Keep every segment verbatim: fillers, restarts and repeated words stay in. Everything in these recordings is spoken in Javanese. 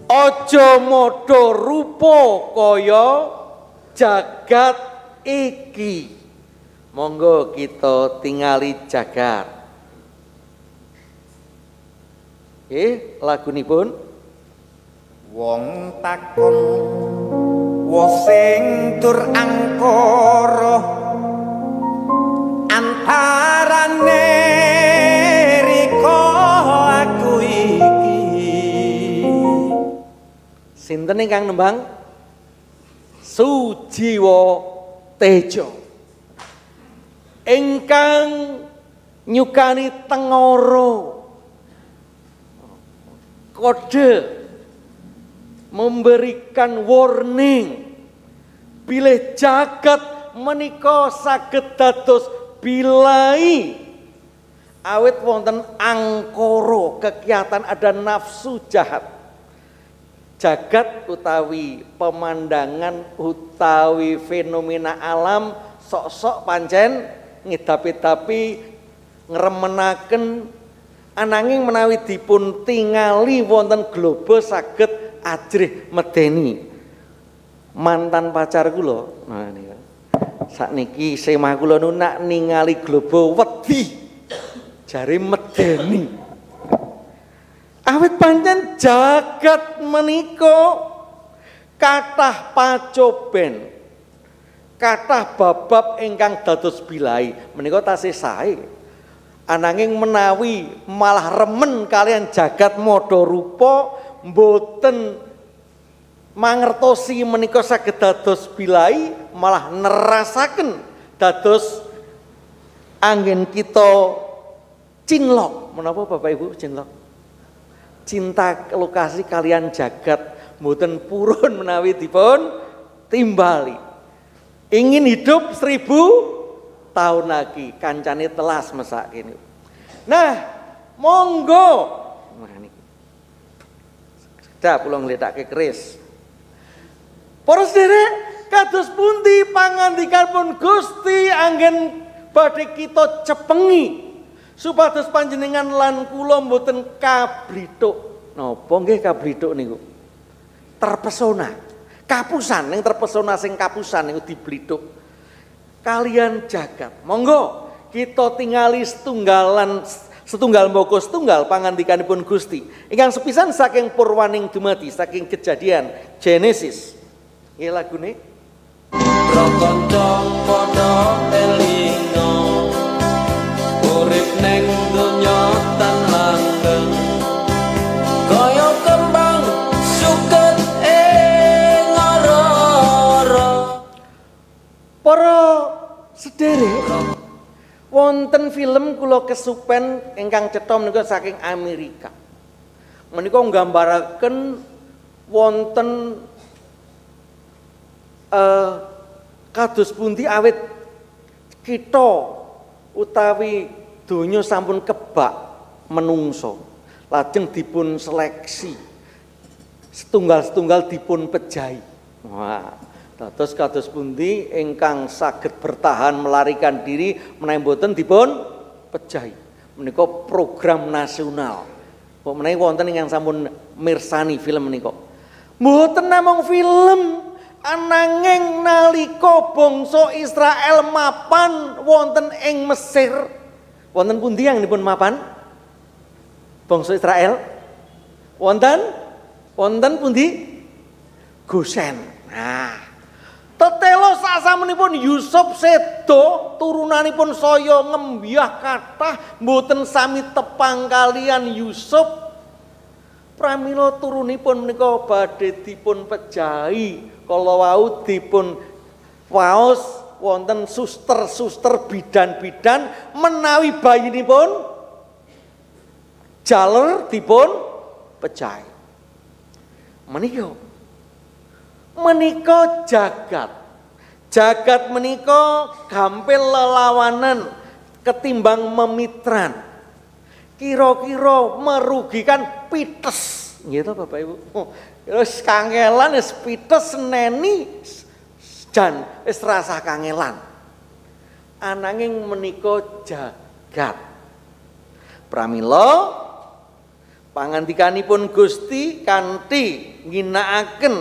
Aja modho rupa kaya jagat iki. Monggo kita tingali jagat. Eh, lagunipun wong takon wa sing tur angkara antarane riko aku iki. Sinten ingkang nembang? Sujiwo Tejo. Ingkang nyukani tengoro. Kode memberikan warning bilih jagat menika saged dados bilai awit wonten angkara kegiatan ada nafsu jahat. Jagat utawi pemandangan utawi fenomena alam sok-sok pancen ngidapi-dapi ngremenaken ananging menawi dipun tingali wonten globo saged ajrih medeni. Mantan pacar kula nah niku sakniki semah kula nu nak ningali globo wedi jare medeni. Awit pancen jagat menika kathah pacoben, kathah babab ingkang dados bilai menika tasih sae. Ananging menawi malah remen kalian jagat modho rupa mboten mangertosi menika saged dados bilai, malah nerasaken dados anggen kita cinlok. Menapa Bapak Ibu cinlok? Cinta lokasi kalian jagat mboten purun menawi dipun timbali. Ingin hidup seribu tahun lagi, kancane telas mesak ini. Nah, monggo. Nah niki. Dah kula ngledhakke keris. Para sedherek, kados pundi pangandikanipun Gusti anggen badhe kita cepengi supados panjenengan lan kula mboten kablithuk. Napa nggih kablithuk niku? Terpesona. Kapusan ning terpesona sing kapusan niku diblithuk. Kalian jagat. Monggo kita tingali setunggalan setunggal mboko setunggal pangandikanipun Gusti. Ingkang sepisan saking purwaning dumadi saking Kejadian Genesis. Nggih lagune Prakanca padha elinga urip ning donya tan langgeng kaya kembang suket ing ora-ora. Para sederek wonten film kula kesupen ingkang cetha menika saking Amerika. Menika nggambaraken wonten eh, kados pundi awit kita utawi donya sampun kebak menungso lajeng dipun seleksi setunggal-setunggal dipun pejahi. Wah, dados kados pundi ingkang saged bertahan melarikan diri menawi boten dipun pejahi. Menika program nasional. Kok menawi wonten ingkang sampun mirsani film menika. Mboten namung film, ananging nalika bangsa Israel mapan wonten ing Mesir. Wonten pundi yang dipun mapan? Bangsa Israel? Wonten wonten pundi? Gosen. Nah, tetelo sasampunipun Yusuf sedo turunanipun saya ngembiyah kathah mboten sami tepang kalian Yusuf. Pramila turunipun menika badhe dipun pejahi kala wau dipun waos wonten suster-suster bidan-bidan menawi bayinipun jaler dipun pejahi. Menika menika jagat. Jagat menika gampil lelawanan ketimbang memitran. Kira-kira merugikan pites. Nggih to Bapak Ibu. Wis kangelan wis pites neni jan wis rasah kangelan. Ananging menika jagat. Pramila Pangandikanipun Gusti kanthi ngginakaken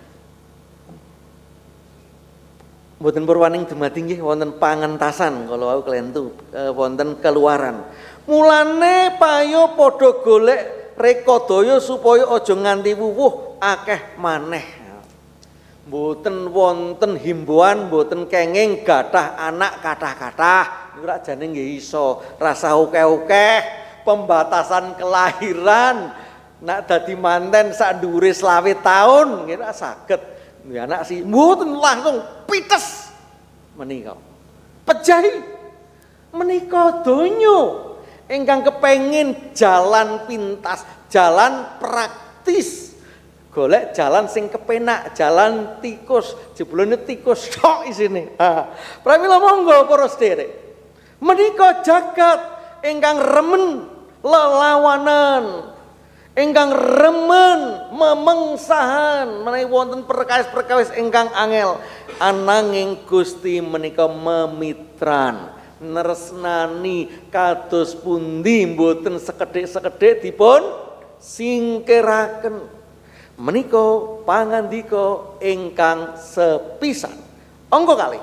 mboten purwaning dumadi nggih wonten pangentasan kala wau klentu e, wonten keluaran. Mulane payo padha golek rekadaya supaya aja nganti wuwuh akeh maneh. Mboten wonten himbauan, mboten kenging gadah anak kathah-kathah. Niku rak jane nggih iso rasa akeh-akeh. Pembatasan kelahiran nak dadi manten sak dhuwure selawe taun nggih rak saged. Nggih anak si mboten langsung pites menika. Pejahi menika donya ingkang kepengin jalan pintas, jalan praktis. Golek jalan sing kepenak, jalan tikus, jeblone tikus tok isine. Ha. Pramila monggo para sedherek. Menika jagat ingkang remen lelawanan, ingkang remen memengsahan menawi wonten perkawis-perkawis ingkang angel, ananging Gusti menika memitran nresnani kados pundi mboten sekedhik-sekedhik dipun singkiraken. Menika pangandika ingkang sepisan. Angka kalih.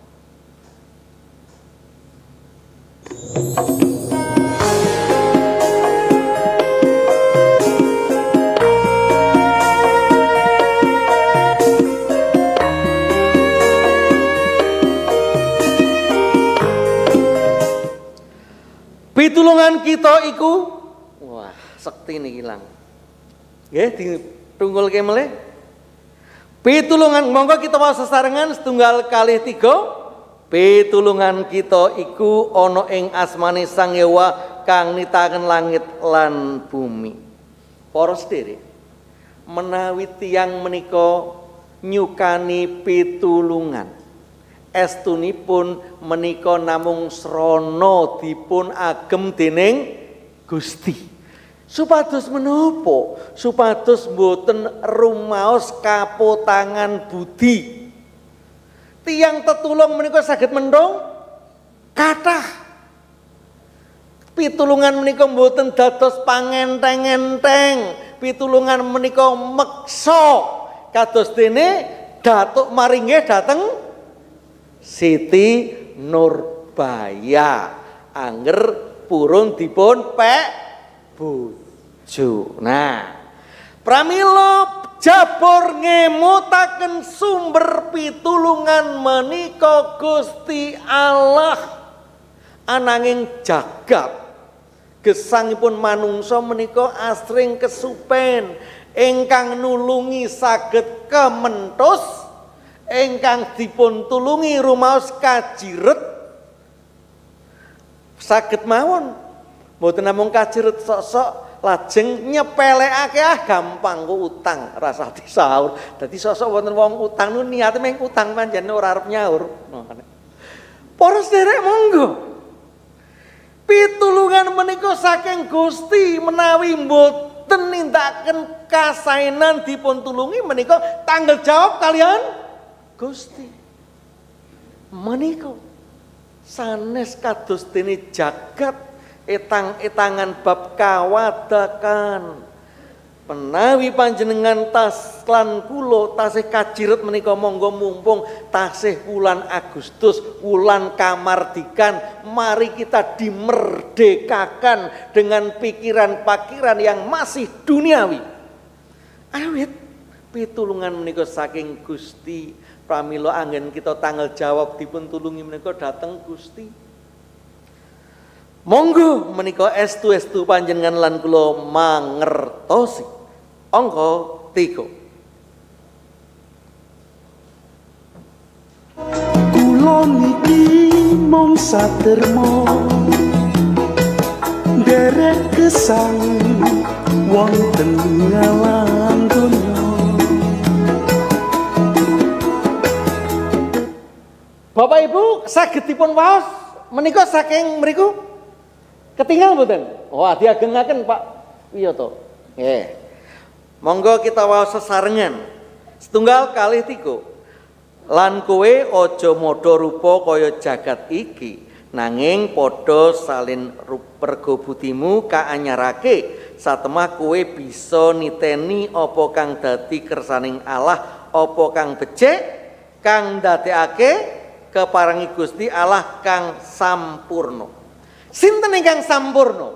Pitulungan kita iku wah sekti niki ilang. Nggih ditunggulke melih. Pitulungan monggo kita waos sesarengan setunggal kalih tiga. Pitulungan kita iku ana ing asmane Sang Hyang kang nitaken langit lan bumi. Para sedherek, menawi tiyang menika nyukani pitulungan, estunipun menika namung srana dipun agem dening Gusti. Supados menapa? Supados mboten rumaos kapotangan budi. Tiyang tetulung menika saged mendhong kathah. Pitulungan menika mboten dados pangenteng-enteng. Pitulungan menika meksa kados dene Datuk maringgih dhateng Siti Nurbaya angger purun dipun pek bojo. Nah, pramila jabor ngemutaken sumber pitulungan menika Gusti Allah, ananging jagat gesangipun manungsa menika asring kesupen ingkang nulungi saged kementhus, ingkang dipun tulungi rumaos kajiret saged mawon. Mboten namung kajiret sok-sok lajeng nyepelekake ah gampang kok utang rasa disaur. Dadi sok-sok wonten wong utang nu niate meng utang panjenengan ora arep nyaur. Para sedherek monggo. Pitulungan menika saking Gusti menawi mboten nindakaken kasaenan dipun tulungi menika tanggung jawab kalian Gusti. Menika sanes kados dene jagat etang-etangan bab kawadakan. Menawi panjenengan tas lan kula tasih kajiret menika monggo mumpung tasih wulan Agustus, wulan kamardikan, mari kita dimerdekakan dengan pikiran-pikiran yang masih duniawi. Awit pitulungan menika saking Gusti, pramila anggen kita tanggal jawab dipun tulungi menika dhateng Gusti. Monggo menika estu-estu panjenengan lan kula mangertosi. Angka tiga. Kula niki mung satermo derek gesang wonten alam donya. Bapak Ibu saged dipun waos menika saking mriku ketinggal mboten? Oh, diagengaken Pak Wiyoto. Nggih. Monggo kita waos sesarengan. Setunggal kalih tiga. Lan kowe aja modho rupa kaya jagat iki, nanging padha salin pergo budimu kaanyarake satemah kowe bisa niteni apa kang dadi kersaning Allah, apa kang becik, kang dadekake keparengi Gusti Allah kang sampurno. Sinten ingkang sampurno?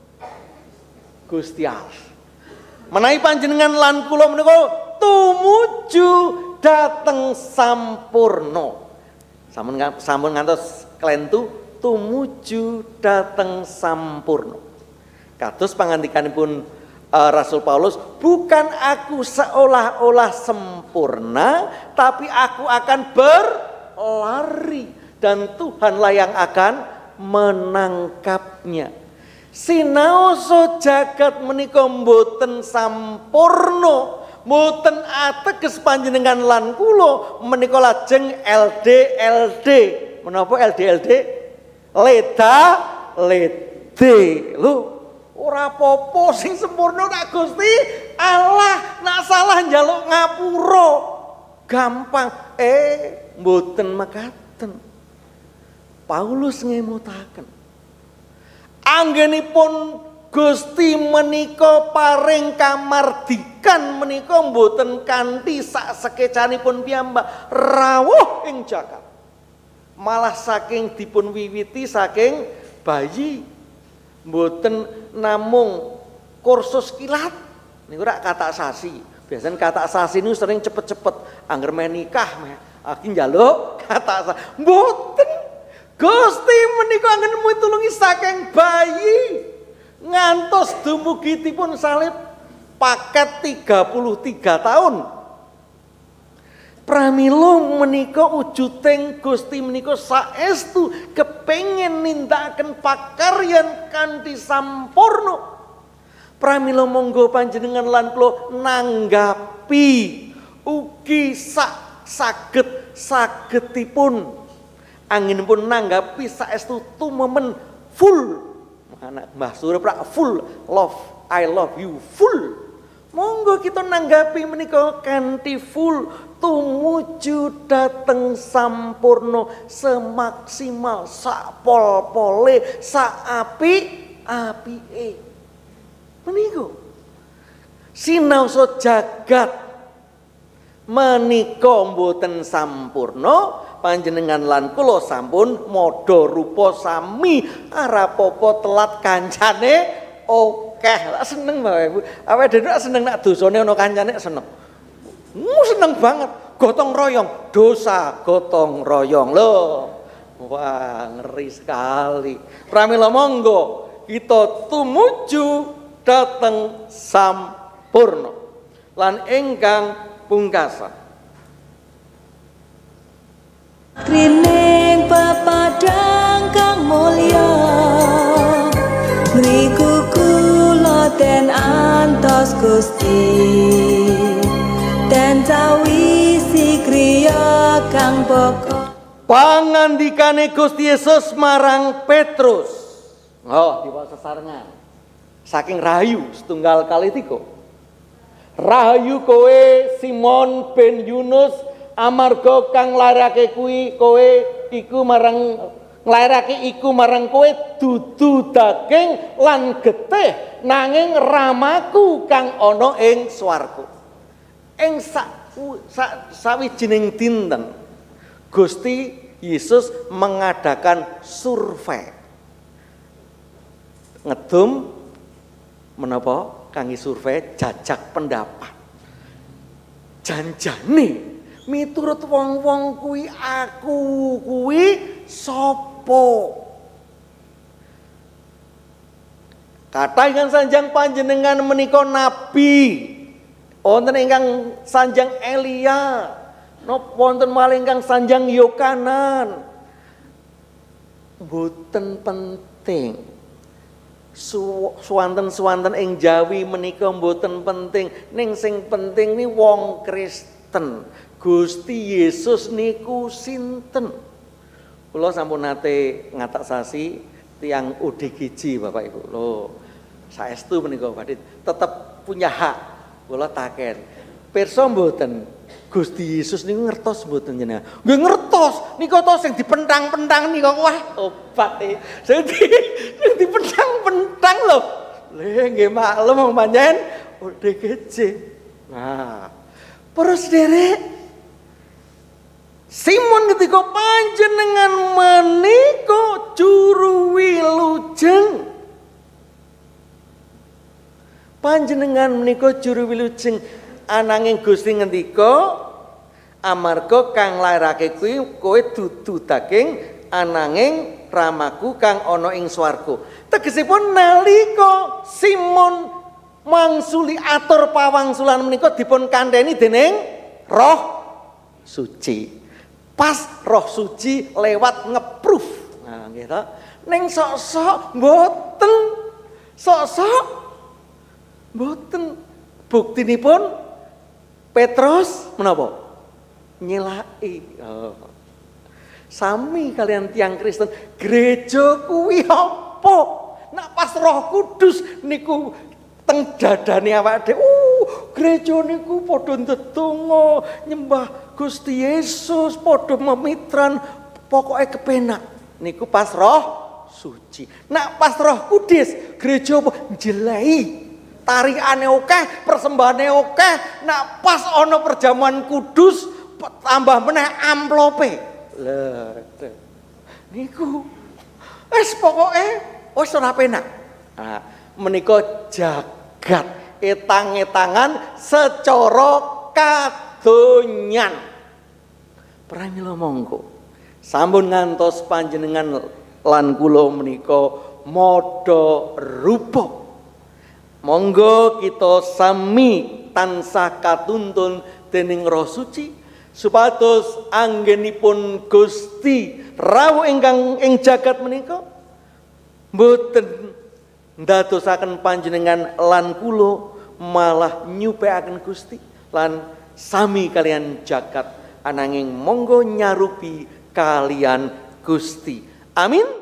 Gusti Allah. Menawi panjenengan lan kula menika tumuju dhateng sampurno. Sampun sampun ngantos klentu tumuju dhateng sampurno. Kados pangandikanipun uh, Rasul Paulus, bukan aku seolah-olah sempurna, tapi aku akan berlari dan Tuhanlah yang akan menangkapnya. Sinaosa jagat menika mboten sampurna, mboten ateges panjenengan lan kula menika lajeng L D L D. Menapa L D L D? Leda lede. Lho, ora apa-apa sing sempurna nak Gusti Allah, nak salah njaluk ngapura. Gampang. Eh, mboten mekaten. Paulus ngemutaken anggenipun Gusti menika paring kamardikan menika mboten kanthi sak sekecanipun piyambak rawuh ing jagat. Malah saking dipun wiwiti saking bayi. Mboten namung kursus kilat. Niku rak katak sasi. Biasanya katak sasi niku sering cepet-cepet angger menikah meh. Aki njaluk katak sasi. Mboten. Gusti menika anggen mitulungi saking bayi ngantos dumugi dipun salib paket tiga puluh tiga tahun. Pramila menika wujuding Gusti menika saestu kepengin nindakaken pakaryan kanthi sampurna. Pramila monggo panjenengan lan kula nanggapi ugi sak saged sagedipun anginipun nanggapi saestu tumemen full. Anak Mbah Surip full love, I love you full. Monggo kita nanggapi menika kanthi full tumuju dhateng sampurna semaksimal sak pol-pole sak apik-apike. Menika sinaosa jagat menika mboten sampurna, panjenengan lan kula sampun modho rupa sami arapopo telat kancane akeh. Lah seneng Bapak Ibu. Awake dhewe seneng nak dosane ana kancane seneng. Mu seneng banget gotong royong, dosa gotong royong. Loh. Wah, ngeri sekali. Pramila monggo kita tumuju dhateng sampurna. Lan ingkang pungkasan Krining pepadang kang mulya mriku kula ten antos Gusti ten sawisi kriya kang pokok pangandikane Gusti Yesus marang Petrus. Oh, diwaca sesarengan saking rahayu setunggal kali tiga. Rahayu kowe Simon bin Yunus, amarga kang nglairake kuwi kowe iku marang nglairake iku marang kowe dudu daging lan getih nanging ramaku kang ana ing swarga. Ing sak sawijining dinten Gusti Yesus mengadakan survei. Ngedum menapa kangge survei jajak pendapat. Janjane miturut wong-wong kuwi aku kuwi sapa? Kathah ingkang sanjang panjenengan menika nabi. Wonten ingkang sanjang Elia. Napa wonten malih ingkang sanjang Yohanan. Mboten penting. Suwanten-suwanten ing Jawi menika mboten penting, ning sing penting ni wong Kristen. Gusti Yesus niku sinten? Kula sampun nate ngatak sasi tiyang O D G J Bapak Ibu. Lho, saestu menika badhe tetep punya hak. Kula taken. Pirsa mboten Gusti Yesus niku ngertos mboten jenengan? Nggih ngertos. Nika to sing dipentang-pentang nika wah obat e. Sing dipentang-pentang lho. Lho Eh nggih maklum wong panjen O D G J. Nah, para sederek Simon ketika panjenengan menika juru wilujeng. Panjenengan menika juru wilujeng ananging Gusti ngendika amarga kang lairake kuwi kowe dudu daging ananging ramaku kang ana ing swarga. Tegesipun nalika Simon mangsuli atur pawangsulan menika dipun kandhani dening Roh Suci. Pas Roh Suci lewat ngeproof. Nah, nggih to. Ning sok-sok mboten. Sok-sok mboten. Buktinipun Petrus menapa? Nyelaki. Oh. Sami kalian tiang Kristen, gereja kuwi apa? Nak pas Roh Kudus niku teng dadane awake dhewe. Uh, gereja niku padha ndedonga, nyembah Gusti Yesus, padha memitran, pokoke kepenak. Niku pas Roh Suci. Nak pas Roh Kudus, gereja apa? Njelahi. Tarikane akeh, persembahane akeh. Nak pas ana perjamuan kudus, tambah meneh amplope. Lah, niku wis pokoke wis ora penak. Nah, menika jagat etang-etangan secara kadonyan. Pramila monggo sampun ngantos panjenengan lan kula menika madha rupa. Monggo kita sami tansah katuntun dening Roh Suci supados anggenipun Gusti rawuh ingkang ing jagat menika mboten ndadosaken panjenengan lan kula malah nyupekaken Gusti lan sami kalian jagat ananging monggo nyarupi kalian Gusti. Amin.